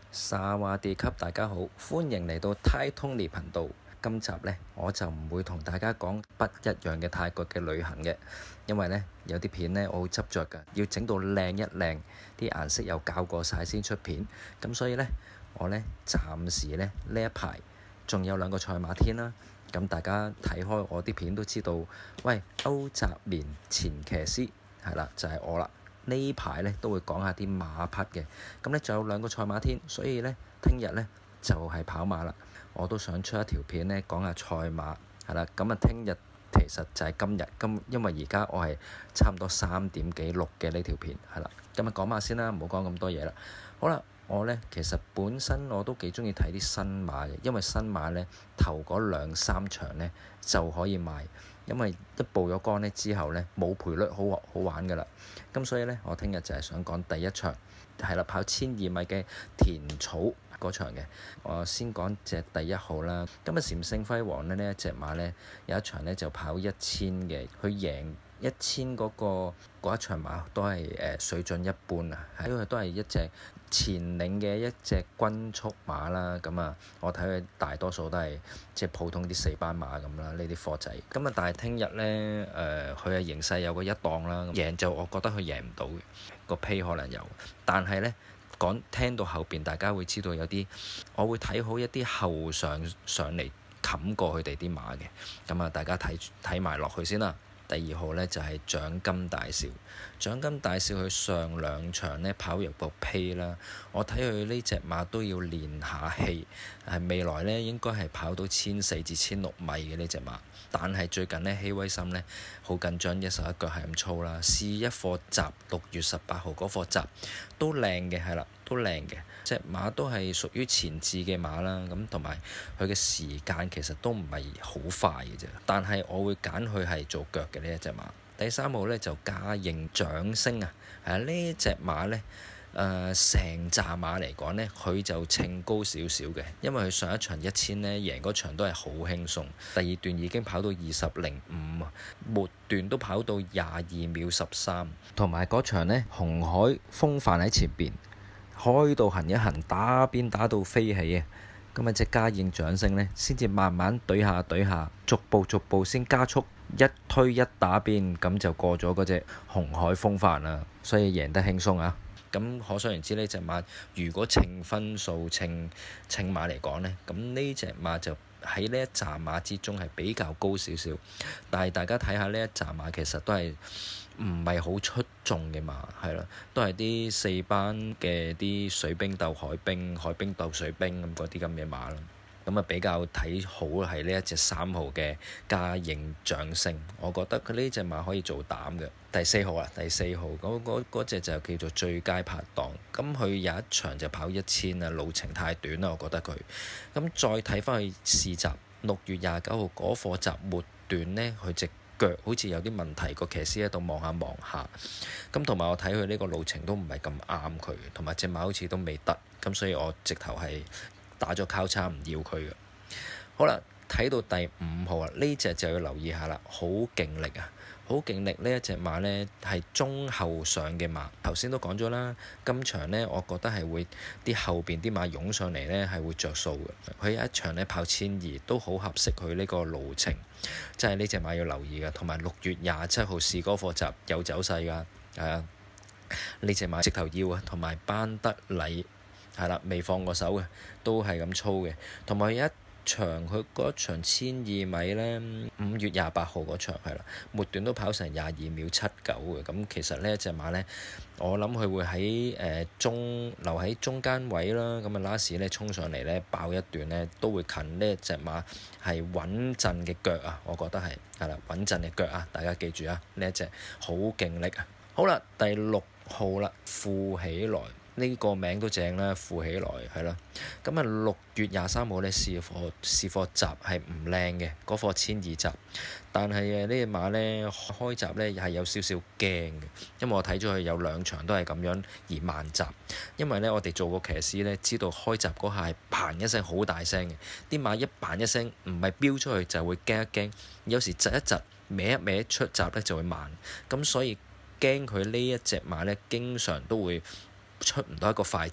沙瓦地級，大家好，歡迎嚟到泰通尼頻道。今集呢，我就唔會同大家講不一樣嘅泰國嘅旅行嘅，因為呢，有啲片呢，我好執着㗎，要整到靚一靚，啲顏色又校過晒先出片。咁所以呢，我呢，暫時呢一排仲有2個賽馬天啦。咁大家睇開我啲片都知道，喂，歐澤綿前騎師係啦，就係我啦。呢排呢都會講下啲馬匹嘅，咁呢仲有2個賽馬天，所以呢聽日呢就係跑馬啦。我都想出一條片呢講下賽馬係啦。咁啊聽日其實就係今日，因為而家我係差唔多3點幾錄嘅呢條片係啦。咁啊講馬先啦，唔好講咁多嘢啦。好啦，我呢其實本身我都幾鍾意睇啲新馬嘅，因為新馬呢頭嗰2-3場呢就可以賣。因為一報咗杆呢之後呢，冇賠率好玩㗎啦。咁所以呢，我聽日就係想講第一場係啦，跑1200米嘅田草嗰場嘅。我先講隻第1號啦。今日禪聖輝煌呢一隻馬呢，有一場呢就跑1000嘅，佢贏1000嗰一場馬都係水準一般啊，因為都係一隻前領嘅一隻均速馬啦。咁啊，我睇佢大多數都係即係普通啲4班馬咁啦，呢啲貨仔。咁啊，但係聽日呢，佢嘅形勢有個1檔啦，贏就我覺得佢贏唔到嘅，個胚可能有，但係呢，聽到後邊大家會知道有啲，我會睇好一啲後上嚟冚過佢哋啲馬嘅。咁啊，大家睇埋落去先啦。第2號呢，就係獎金大少，獎金大少佢上2場呢跑入個胚啦。我睇佢呢隻馬都要練下氣，未來呢應該係跑到1400至1600米嘅呢隻馬。但係最近呢，希威森呢好緊張，一手一腳係咁操啦。試一課習6月18號嗰課習都靚嘅，係啦，都靚嘅。隻馬都係屬於前置嘅馬啦，咁同埋佢嘅時間其實都唔係好快嘅啫。但係我會揀佢係做腳嘅呢一隻馬。第3號呢，就嘉應掌聲啊，呢隻馬呢，成紮馬嚟講呢，佢就稱高少少嘅，因為佢上一場1000呢贏嗰場都係好輕鬆，第2段已經跑到20:05啊，末段都跑到22秒13，同埋嗰場呢，紅海風範喺前邊。開到行一行，打邊打到飛起啊！咁啊，隻嘉應掌聲呢，先至慢慢對下，逐步先加速，一推一打邊，咁就過咗嗰隻紅海風範啦，所以贏得輕鬆啊！咁可想而知呢隻馬，如果稱分數、稱馬嚟講呢，咁呢隻馬就喺呢一紮馬之中係比較高少少，但係大家睇下呢一紮馬其實都係唔係好出眾嘅馬，係啦，都係啲4班嘅啲水兵鬥海兵，海兵鬥水兵咁嗰啲咁嘅馬啦。咁啊比較睇好係呢一隻3號嘅嘉應掌聲，我覺得佢呢隻馬可以做膽嘅。第4號啊，第4號嗰隻就叫做最佳拍檔。咁佢有一場就跑1000啊，路程太短啦，我覺得佢。咁再睇翻去試習6月29號嗰課習末段呢，佢隻腳好似有啲問題，個騎師喺度望下，咁同埋我睇佢呢個路程都唔係咁啱佢，同埋隻馬好似都未得，咁所以我直頭係打咗交叉唔要佢嘅。好啦，睇到第5號啊，呢隻就要留意下啦，好勁力啊！好勁力呢一隻馬呢係中後上嘅馬，頭先都講咗啦。今場呢，我覺得係會啲後邊啲馬湧上嚟呢係會着數嘅。佢有一場呢跑1200都好合適佢呢個路程，即係呢隻馬要留意嘅。同埋6月27號試嗰課習有走勢㗎，呢隻馬直頭要啊。同埋班德禮係啦，未放過手嘅，都係咁操嘅。同埋有一佢嗰場1200米呢，5月28號嗰場係啦，末段都跑成22秒79嘅。咁其實呢一隻馬呢，我諗佢會喺留喺中間位啦。咁啊，last 呢衝上嚟呢，爆一段呢，都會近呢一隻馬係穩陣嘅腳啊！我覺得係啦，穩陣嘅腳啊！大家記住啊，呢一隻好勁力啊！好啦，第6號啦，富起來。呢個名都正啦，富起來係啦。咁啊，6月23號呢試課習係唔靚嘅，嗰課1200習。但係呢隻馬呢開習呢係有少少驚嘅，因為我睇咗佢有2場都係咁樣而慢習。因為呢，我哋做過騎師呢，知道開習嗰下係嘭一聲好大聲嘅，啲馬一嘭一聲唔係飆出去就會驚一驚，有時窒一窒歪一歪出習呢就會慢。咁所以驚佢呢一隻馬呢，經常都會出唔到一個快習。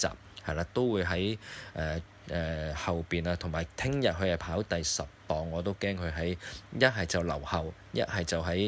係啦，都會喺後邊啊，同埋聽日佢係跑第10磅，我都驚佢喺一係就留後，一係就喺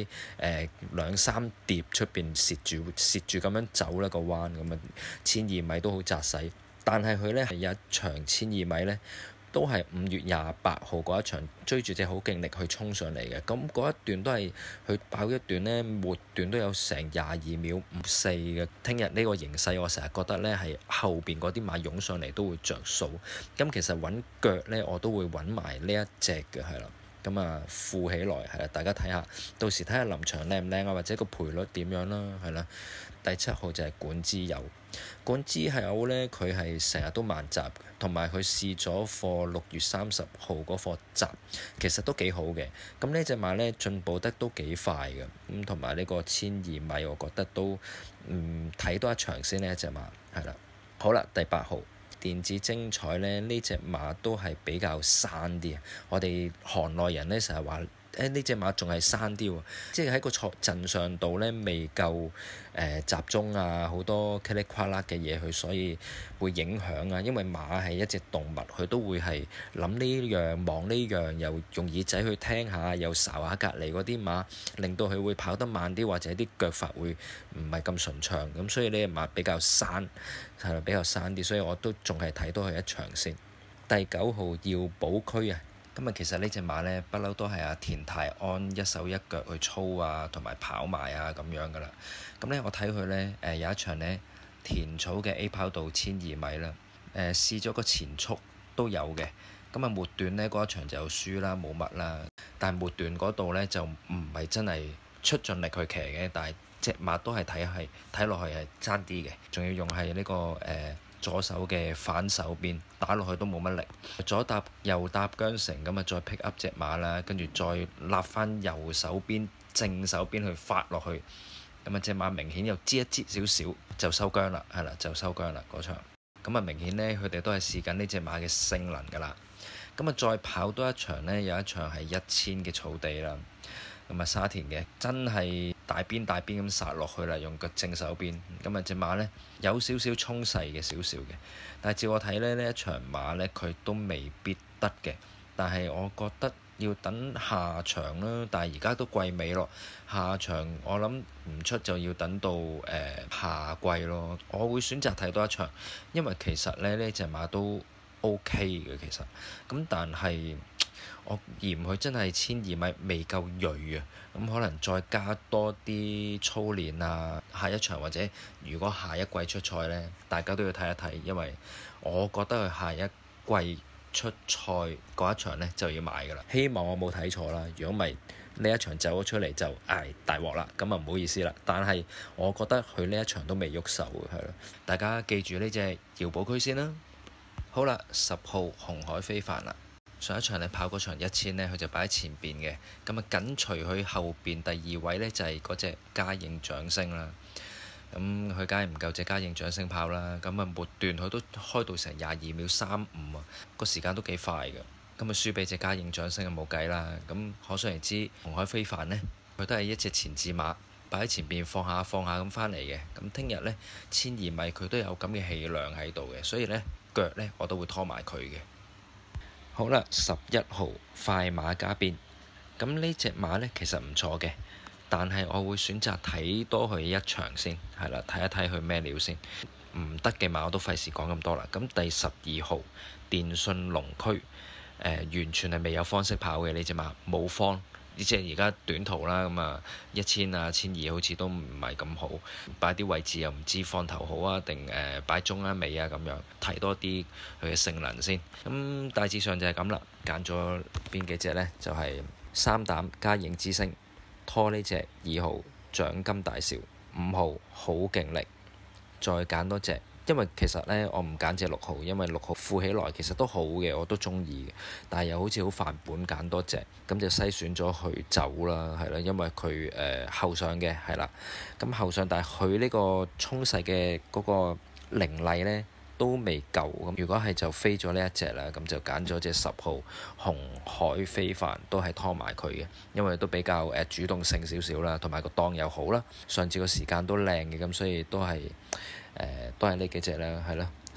2-3疊出邊蝕住咁樣走啦個彎咁啊，1,200米都好紮實，但係佢呢係有一場1,200米呢，都係5月28號嗰一場追住隻好勁力去衝上嚟嘅，咁嗰一段都係佢跑一段呢，末段都有成22秒54嘅。聽日呢個形勢，我成日覺得呢係後邊嗰啲馬湧上嚟都會着數。咁其實揾腳呢，我都會揾埋呢一隻嘅，係啦。咁啊，富起來係啦，大家睇下，到時睇下臨場靚唔靚啊，或者個賠率點樣啦，係啦。第7號就係管之友。管之友呢，佢係成日都慢閘嘅，同埋佢試咗貨6月30號嗰貨閘，其實都幾好嘅。咁呢隻馬呢，進步得都幾快嘅，咁同埋呢個1,200米，我覺得都睇多一場先呢隻馬係啦。好啦，第8號電子精彩呢，呢隻馬都係比較生啲啊！我哋行內人呢，成日話呢隻馬仲係生啲喎，即係喺個陣上度呢，未夠集中啊，好多噼里呱啦嘅嘢佢，所以會影響啊。因為馬係一隻動物，佢都會係諗呢樣望呢樣，又用耳仔去聽下，又睄下隔離嗰啲馬，令到佢會跑得慢啲，或者啲腳法會唔係咁順暢。咁所以呢隻馬比較生，係啦，比較生啲，所以我都仲係睇多佢一場先。第9號耀寶區啊！咁啊，其實呢隻馬呢，不嬲都係阿田泰安一手一腳去操啊，同埋跑埋啊咁樣噶啦。咁呢，我睇佢呢，有一場呢，田草嘅 A 跑道1,200米啦，試咗個前速都有嘅。咁啊，末段呢，嗰一場就輸啦，冇乜啦。但係末段嗰度呢，就唔係真係出盡力去騎嘅，但係隻馬都係睇落去係爭啲嘅，仲要用係呢個左手嘅反手邊打落去都冇乜力，左搭右搭韁繩咁啊，再 pick up 隻馬啦，跟住再立翻右手邊正手邊去發落去，咁啊隻馬明顯又擠一擠少少就收韁啦，係啦，就收韁啦嗰場。咁啊明顯呢，佢哋都係試緊呢隻馬嘅性能㗎啦。咁啊再跑多一場呢，有一場係1000嘅草地啦。咁啊沙田嘅真係大邊咁殺落去啦，用個正手邊。咁啊隻馬呢，有少少衝勢嘅少少嘅，但係照我睇呢一場馬呢，佢都未必得嘅。但係我覺得要等下場啦，但係而家都季尾咯，下場我諗唔出就要等到夏季咯。我會選擇睇多一場，因為其實呢隻馬都 OK 嘅其實，咁但係我嫌佢真係1,200米未夠銳啊，咁可能再加多啲操練啊，下一場或者如果下一季出賽呢，大家都要睇一睇，因為我覺得佢下一季出賽嗰一場呢就要買㗎啦。希望我冇睇錯啦，如果唔係呢一場走咗出嚟就大鑊啦，咁啊唔好意思啦。但係我覺得佢呢一場都未喐手嘅，係咯。大家記住呢隻耀寶區先啦。好啦，10號紅海非凡啦。上一場你跑嗰場1000呢，佢就擺喺前邊嘅，咁啊緊隨佢後邊第2位呢，就係嗰隻嘉應掌聲啦。咁佢梗係唔夠隻嘉應掌聲跑啦，咁啊末段佢都開到成22秒35啊，個時間都幾快嘅。咁啊輸俾隻嘉應掌聲就冇計啦。咁可想而知，紅海非凡呢，佢都係一隻前置馬，擺喺前邊放下咁翻嚟嘅。咁聽日呢，1,200米佢都有咁嘅氣量喺度嘅，所以呢腳呢我都會拖埋佢嘅。好啦，11號快馬加鞭，咁呢隻馬呢其實唔錯嘅，但係我會選擇睇多佢一場先，係啦，睇一睇佢咩料先。唔得嘅馬我都費事講咁多啦。咁第12號電訊龍區，完全係未有方式跑嘅呢隻馬，冇方。呢隻而家短途啦，咁啊1000啊1200好似都唔係咁好，擺啲位置又唔知放頭好啊，定擺中啊尾啊咁樣，睇多啲佢嘅性能先。咁大致上就係咁啦，揀咗邊幾隻呢？就係3膽嘉應之星，拖呢隻2號獎金大少，5號好勁力，再揀多隻。因為其實呢，我唔揀隻6號，因為6號富起來其實都好嘅，我都中意嘅。但係又好似好範本，揀多隻，咁就篩選咗佢走啦，係啦，因為佢後上嘅係啦。咁後上，但係佢呢個衝勢嘅嗰個凌厲呢都未夠。咁如果係就飛咗呢一隻啦，咁就揀咗隻10號紅海非凡，都係拖埋佢嘅，因為都比較主動性少少啦，同埋個檔又好啦，上次個時間都靚嘅，咁所以都係呢幾隻啦，係咯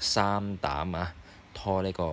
3膽啊，拖呢個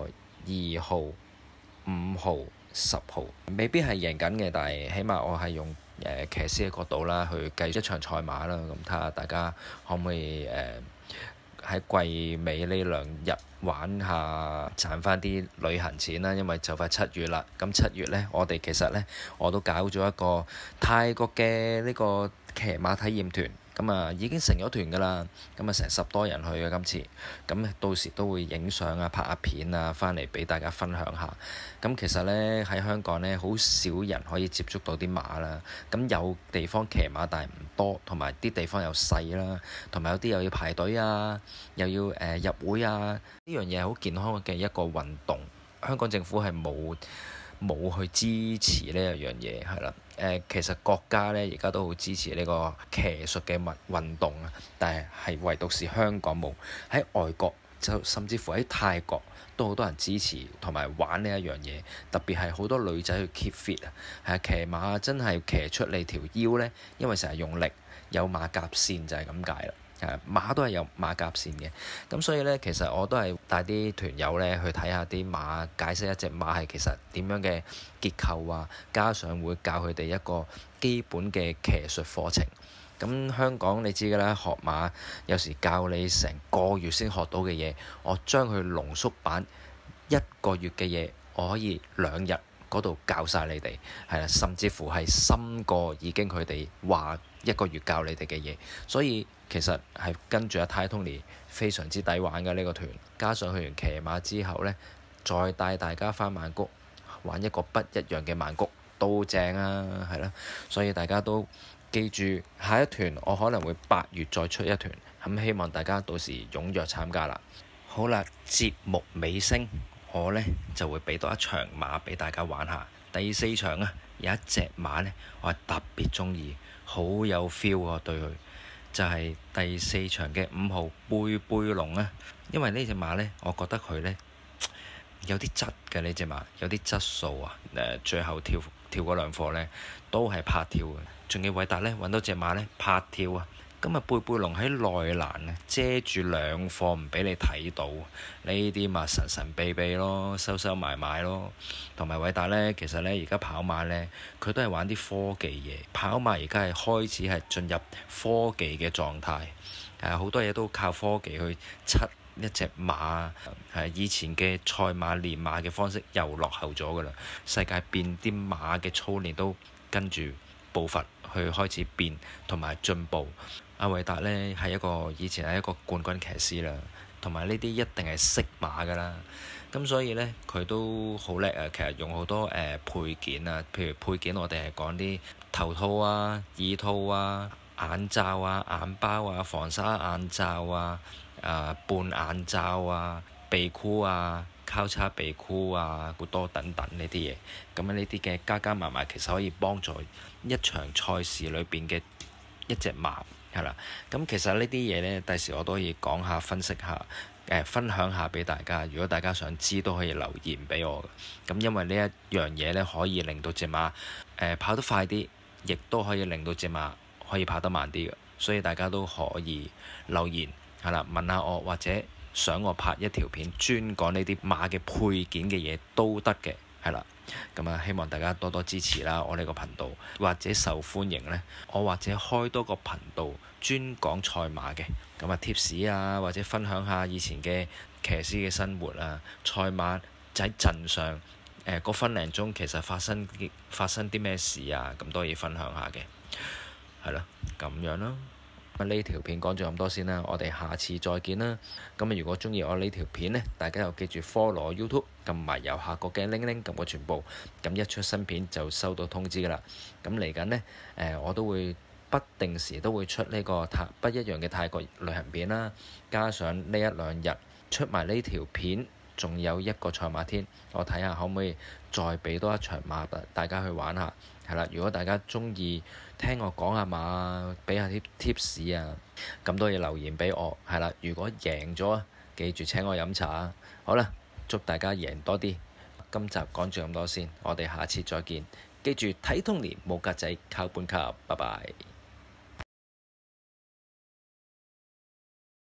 2號、5號、10號，未必係贏緊嘅，但係起碼我係用騎師嘅角度啦，去計一場賽馬啦。咁睇下大家可唔可以喺季尾呢2日玩下，賺翻啲旅行錢啦。因為就快7月啦，咁7月呢，我哋其實呢，我都搞咗一個泰國嘅呢個騎馬體驗團。咁啊已經成咗團㗎啦，咁啊成10多人去嘅今次，咁到時都會影相啊、拍下片啊，翻嚟俾大家分享下。咁其實呢，喺香港呢，好少人可以接觸到啲馬啦。咁有地方騎馬，但係唔多，同埋啲地方又細啦，同埋有啲又要排隊啊，又要入會啊。呢樣嘢係好健康嘅一個運動。香港政府係冇去支持呢一樣嘢，係啦。其實國家呢而家都好支持呢個騎術嘅運動啊，但係唯獨是香港冇。喺外國就甚至乎喺泰國都好多人支持同埋玩呢一樣嘢，特別係好多女仔去 keep fit 啊，係啊，騎馬真係騎出你條腰呢，因為成日用力，有馬甲線就係咁解啦。馬都係有馬甲線嘅，咁所以呢，其實我都係帶啲團友呢去睇下啲馬，解釋一隻馬係其實點樣嘅結構啊，加上會教佢哋一個基本嘅騎術課程。咁香港你知㗎啦，學馬有時教你成個月先學到嘅嘢，我將佢濃縮版1個月嘅嘢，我可以2日嗰度教晒你哋，係啦，甚至乎係深過已經佢哋話1個月教你哋嘅嘢，所以其實係跟住阿 Tony 非常之抵玩嘅呢個團，加上去完騎馬之後呢，再帶大家返曼谷玩一個不一樣嘅曼谷都正啊，係啦，所以大家都記住下一團我可能會8月再出一團，咁希望大家到時踴躍參加啦。好啦，節目尾聲，我呢就會俾多一場馬俾大家玩下。第4場啊，有一隻馬呢，我係特別鍾意，好有 feel 啊，對佢。就係第4場嘅5號貝貝龍啊，因為呢隻馬呢，我覺得佢呢有啲質嘅，呢隻馬有啲質素啊。最後跳嗰2課呢都係拍跳嘅，仲要偉達呢揾到隻馬呢拍跳啊。咁啊，貝貝龍喺內欄啊，遮住2課唔俾你睇到，呢啲咪神神秘秘咯，收埋咯。同埋偉達呢，其實呢而家跑馬呢，佢都係玩啲科技嘢。跑馬而家係開始係進入科技嘅狀態，好多嘢都靠科技去測一隻馬。以前嘅賽馬練馬嘅方式又落後咗㗎啦，世界變，啲馬嘅操練都跟住步伐去開始變同埋進步。阿偉達呢以前係一個冠軍騎師啦，同埋呢啲一定係識馬㗎啦。咁所以呢，佢都好叻啊。其實用好多配件啊，譬如配件我哋係講啲頭套啊、耳套啊、眼罩啊、眼包啊、防沙眼罩啊、半眼罩啊、鼻箍啊、交叉鼻箍啊，好多等等呢啲嘢。咁呢啲嘅加埋其實可以幫助一場賽事裏邊嘅一隻馬，係啦。咁其實呢啲嘢呢，第時我都可以講下、分析下、分享下俾大家。如果大家想知，都可以留言俾我嘅。咁因為呢一樣嘢呢，可以令到隻馬跑得快啲，亦都可以令到隻馬可以跑得慢啲嘅。所以大家都可以留言，係啦，問下我，或者想我拍一條片專講呢啲馬嘅配件嘅嘢都得嘅，係啦。咁啊，希望大家多多支持啦！我呢個頻道或者受歡迎呢，我或者開多個頻道專講賽馬嘅。咁啊，貼士啊，或者分享下以前嘅騎師嘅生活啊，賽馬喺陣上個分零鐘其實發生啲咩事啊，咁都可以分享下嘅，係咯，咁樣咯。呢條片講咗咁多先啦，我哋下次再見啦。咁如果鍾意我呢條片呢，大家又記住 follow 我 YouTube，撳埋右下角嘅鈴鈴，撳個全部，咁一出新片就收到通知㗎啦。咁嚟緊呢，我都會不定時都會出呢個不一樣嘅泰國旅行片啦，加上呢1-2日出埋呢條片，仲有一個賽馬天，我睇下可唔可以再俾多一場馬大家去玩下。係啦，如果大家鍾意聽我講下馬，俾下啲 tips 啊，咁都要留言俾我。係啦，如果贏咗，記住請我飲茶。好啦，祝大家贏多啲。今集講住咁多先，我哋下次再見。記住睇Tony冇格仔靠本卡，拜拜。